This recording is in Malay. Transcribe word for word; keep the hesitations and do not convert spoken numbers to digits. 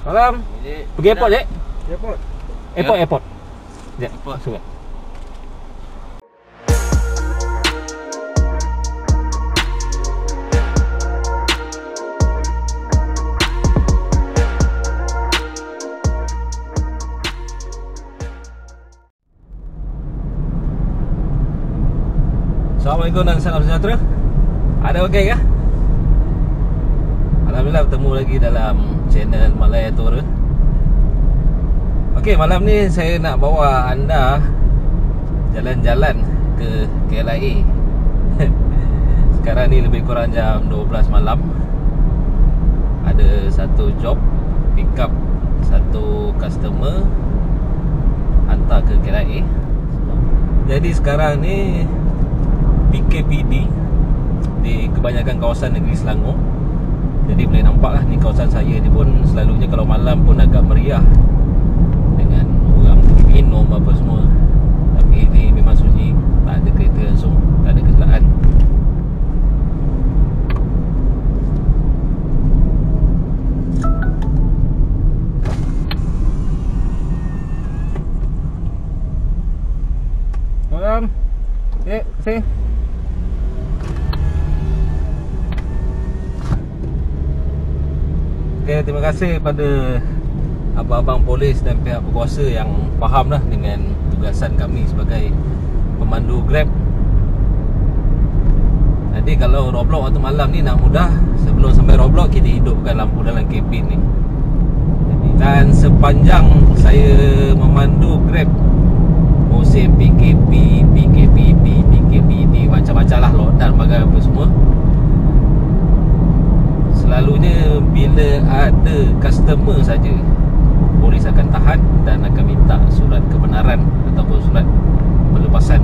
Malam. Pergi airport, Dek? Airport. Airport, airport. Sekejap, Airport. surat. Assalamualaikum dan salam sejahtera. Ada okey ke? Alhamdulillah bertemu lagi dalam channel Malaya Tourer. Okey, malam ni saya nak bawa anda jalan-jalan ke K L I A. Sekarang ni lebih kurang jam dua belas malam. Ada satu job pick up satu customer, hantar ke K L I A. Jadi sekarang ni P K P D di kebanyakan kawasan negeri Selangor. Jadi boleh nampak lah, ni kawasan saya ni pun selalunya kalau malam pun agak meriah dengan orang minum apa semua. Tapi ini memang sunyi, tak ada kereta langsung, tak ada kenderaan. Malam. Eh, sini. Okay, terima kasih pada abang-abang polis dan pihak berkuasa yang faham lah dengan tugasan kami sebagai pemandu Grab. Jadi kalau Roblox waktu malam ni nak mudah, sebelum sampai Roblox kita hidupkan lampu dalam kabin ni. Jadi, dan sepanjang saya memandu Grab, musim P K P, P K P D, P K P D, macam-macam lah lockdown bagai apa semua, selalunya bila ada customer saja, polis akan tahan dan akan minta surat kebenaran ataupun surat pelepasan.